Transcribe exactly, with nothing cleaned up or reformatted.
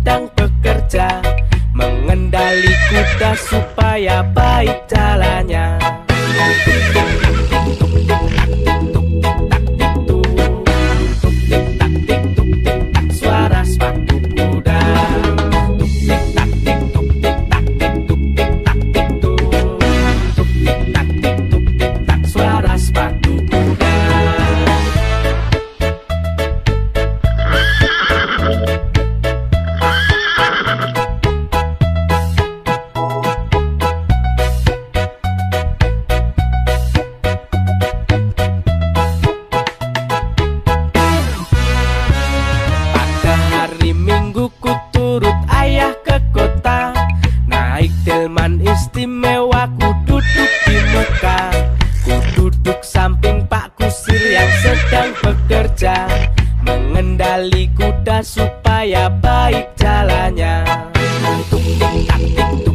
sedang bekerja, mengendali kuda supaya baik jalannya. Suara sepatu kuda. Suara sepatu kuda. Pada hari Minggu ku turut ayah ke kota, naik delman istimewa ku duduk di muka. Ku duduk samping Pak Kusir yang sedang bekerja, mengendali kuda supaya baik jalannya. Tuk tik tak tik